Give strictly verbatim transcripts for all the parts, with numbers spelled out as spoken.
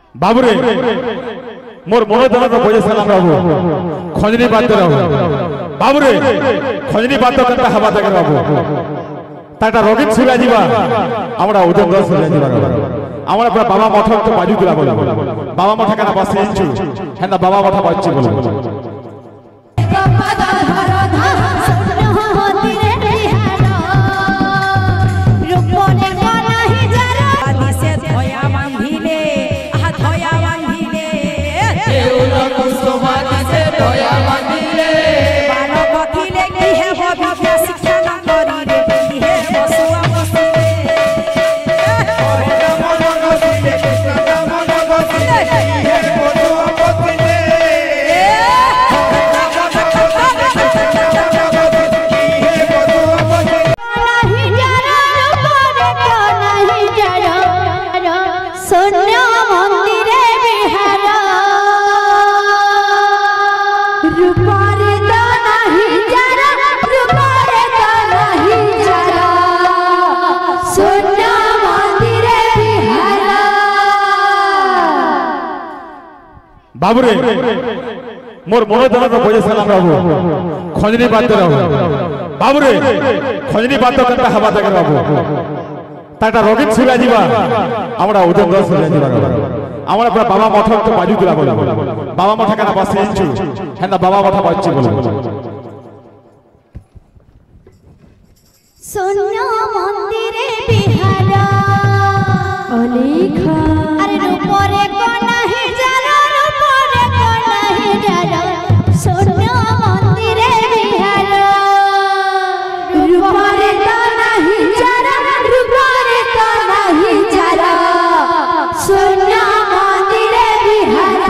बाबुरे मोर मनोदन तो बजे सलाम बाबू खंजनी बात रहो बाबुरे खंजनी बात करता हवा तक बाबू ताटा रोगित सुला जीवा हमरा ओजन दस सुला जीवा हमरा पूरा बाबा मठ तो बाजू दिला बोला बाबा मठ का बस इंचु हेंदा बाबा मठ बच्ची बोला बाबुरे मोर मनोदन तो बजे सलाम बाबू खंजनी बात रहो बाबुरे खंजनी बात करता हवा तक बाबू ताटा रोगित सुला जीवा हमरा ओजन दस सुला जीवा हमरा पूरा बाबा मठ तो बाजू दिला बोला बाबा मठ का बस इंचु हेंदा बाबा मठ बच्ची बोला सोनिया मंदिरे बिहार अलेखा अरे रूपरे कोना है जरा रूपरे कोना है जरा सोनिया मंदिरे बिहार रूपरे कोना है जरा रूपरे कोना है जरा सोनिया मंदिरे बिहार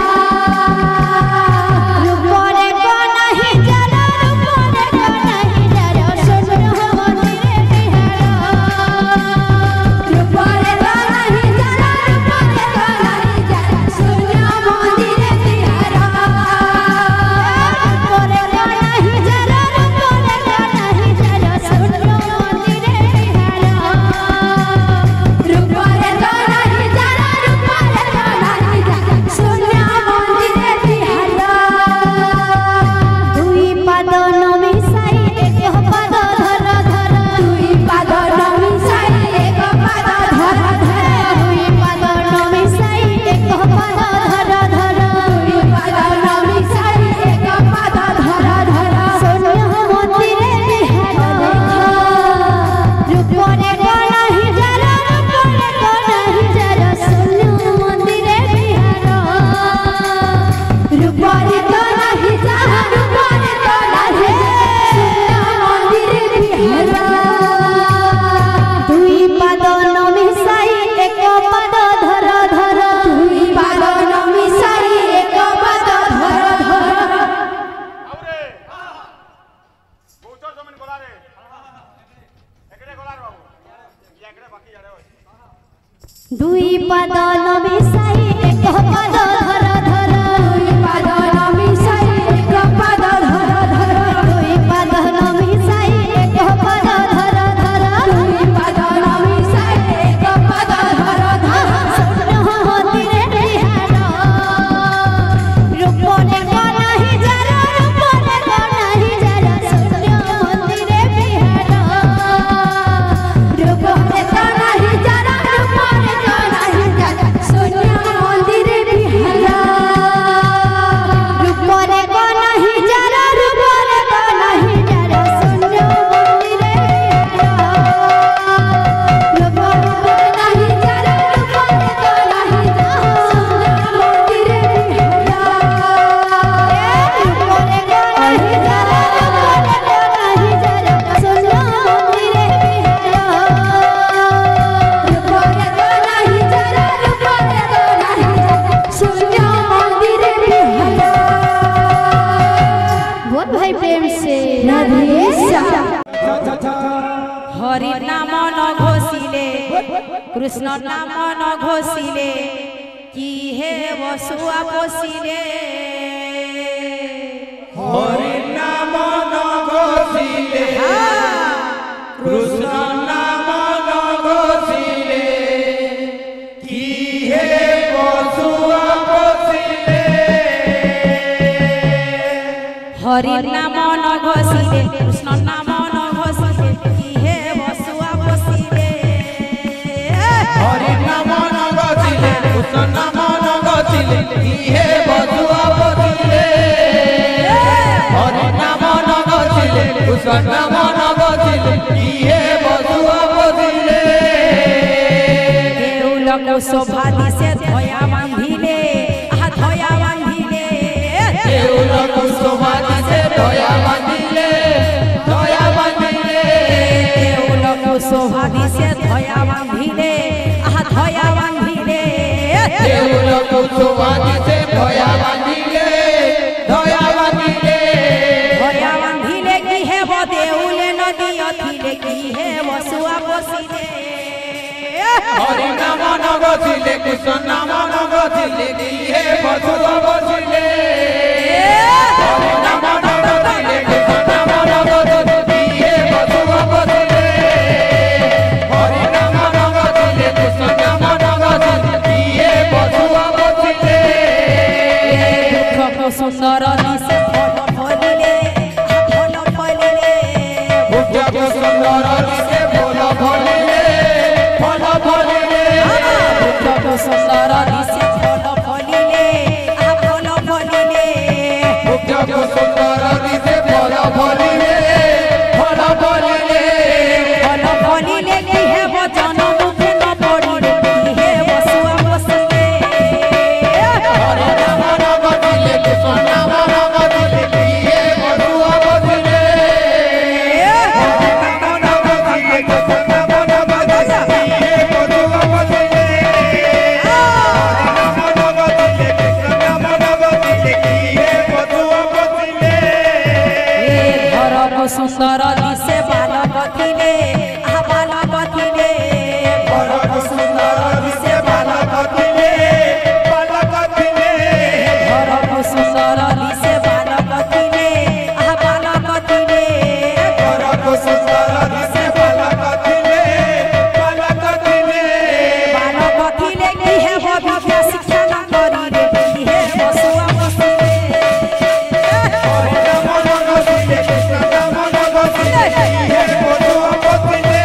रूपरे कोना है जरा रूपरे कोना है जरा सोनिया मंदिरे रूपरे कोना है जरा रूपरे कोना है जरा सोनिया मंदिरे बिहार रूपरे कोना है जरा रूपरे कोना है जरा सोनिया मंदिरे बिहार रूपरे कोना है जरा रूपरे कोना है जरा सोनिया मंदिरे बिहार दुई पाद नमिसाई एक पाद धर धर दुई पाद नमिसाई एक पाद धर धर दुई पाद नमिसाई एक पाद धर धर दुई पाद नमिसाई एक पाद धर धर सोनिया मंदिरे बिहार रूपरे कोना है जरा रूपरे कोना है जरा सोनिया मंदिरे बिहार रूपरे कोना है जरा रूपरे कोना है सोनिया मंदिरे बिहार दुई पाद नमिसाई एक पाद धर धर दुई पाद नमिसाई एक पाद धर धर बाबुरे बहुचर जमीन गोला रे एकड़े गोला रे बाबू या एकड़े बाकी जा रे दुई पाद नमिसाई एक पाद धर धर दुई पाद नमिसाई एक पाद धर धर दुई पाद नमिसाई एक पाद धर धर दुई पाद नमिसाई एक पाद धर धर सोनिया मंदिरे बिहार रूपरे कोना है जरा रूपरे कोना है जरा सोनिया मंदिरे बिहार रूपरे कोना है जरा रूपरे कोना है जरा सोनिया मंदिरे बिहार रूपरे कोना है जरा रूपरे कोना है जरा सोनिया मंदिरे बिहार रूपरे कोना है जरा रूपरे कोना है जरा सोनिया मंदिरे बिहार रूपरे कोना है जरा रूपरे कोना है जरा सोनिया मंदिरे बिहार रूपरे कोना है जरा रूपरे कोना है जरा सोनिया मंदिरे बिहार बोल भाई प्रेम से राधे श्याम हरि नाम न घोषिले कृष्ण नाम न घोषिले की हे वसुआ पोषिले हरि नाम न घोषिले कृष्ण नाम न घोषिले की हे वसुआ হরির নাম ন ঘষিলে কৃষ্ণ নাম ন ঘষিলে কি হে বসুয়া বসিলে হরির নাম ন ঘষিলে কৃষ্ণ নাম ন ঘষিলে কি হে বসুয়া বসিলে হরির নাম ন ঘষিলে কৃষ্ণ নাম ন ঘষিলে কি হে বসুয়া বসিলে দেউলক শোভা দিছে ধয়া বাঁধিলে আহা ধয়া বাঁধিলে দেউলক শোভা দিছে ধয়া বাঁধিলে ধয়া বাঁধিলে দেউলক শোভা দিছে ধয়া বাঁধিলে আহা ধয়া বাঁধিলে দেউলক শোভা দিছে ধয়া বাঁধিলে ধয়া বাঁধিলে ধয়া বাঁধিলে কি হেব দেউলে নদী অথিলে কি হে বসুয়া বসিলে হরি নাম ন ঘষিলে কৃষ্ণ নাম ন ঘষিলে কি হে বসুয়া বসিলে হরি নাম ন ঘষিলে কৃষ্ণ নাম ন ঘষিলে কি হে বসুয়া বসিলে হরি নাম ন ঘষিলে কৃষ্ণ নাম ন ঘষিলে কি হে বসুয়া বসিলে দুঃখ সুন্দর দিছে ফল ফলিলে ফল ফলিলে দুঃখ সুন্দর দিছে ফল ফলিলে ফল ফলিলে দুঃখ সুন্দর দিছে ফল ফলিলে আহা ফল ফলিলে দুঃখ সুন্দর দিছে ফল ফলিলে ফল ফলিলে ফল ফলিলে কি হেব জন মুখে ন পড়িলে কি হে বসুয়া বসিলে হরি নাম ন ঘষিলে কৃষ্ণ নাম ন ঘষিলে কি হে বসুয়া বসিলে হরি নাম ন ঘষিলে কৃষ্ণ নাম ন ঘষিলে কি হে বসুয়া বসিলে হরি নাম ন ঘষিলে কৃষ্ণ নাম ন ঘষিলে কি হে বসুয়া বসিলে ধরক সুন্দর দিছে বালক থিলে আহা বালক থিলে ধরক সুন্দর দিছে বালক থিলে বালক থিলে ধরক সুন্দর দিছে বালক থিলে আহা বালক থিলে ধরক সুন্দর দিছে বালক থিলে বালক থিলে বালক থিলে কি হেব বিদ্যা শিক্ষা ন করিলে কি হে বসুয়া বসিলে হরি নাম ন ঘষিলে কৃষ্ণ নাম ন ঘষিলে কি হে বসুয়া বসিলে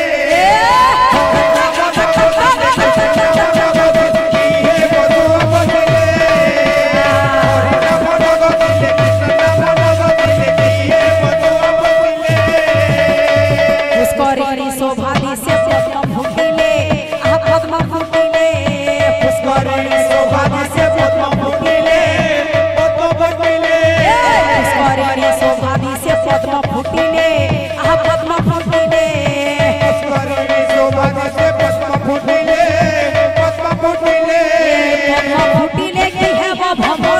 পুষ্করিণী শোভা দিছে পদ্ম ফুটিলে আহা পদ্ম ফুটিলে পুষ্করিণী শোভা দিছে পদ্ম ফুটিলে পদ্ম ফুটিলে পুষ্করিণী শোভা দিছে পদ্ম ফুটিলে আহা পদ্ম ফুটিলে পুষ্করিণী শোভা দিছে পদ্ম ফুটিলে পদ্ম ফুটিলে পদ্ম ফুটিলে কি হেব ভব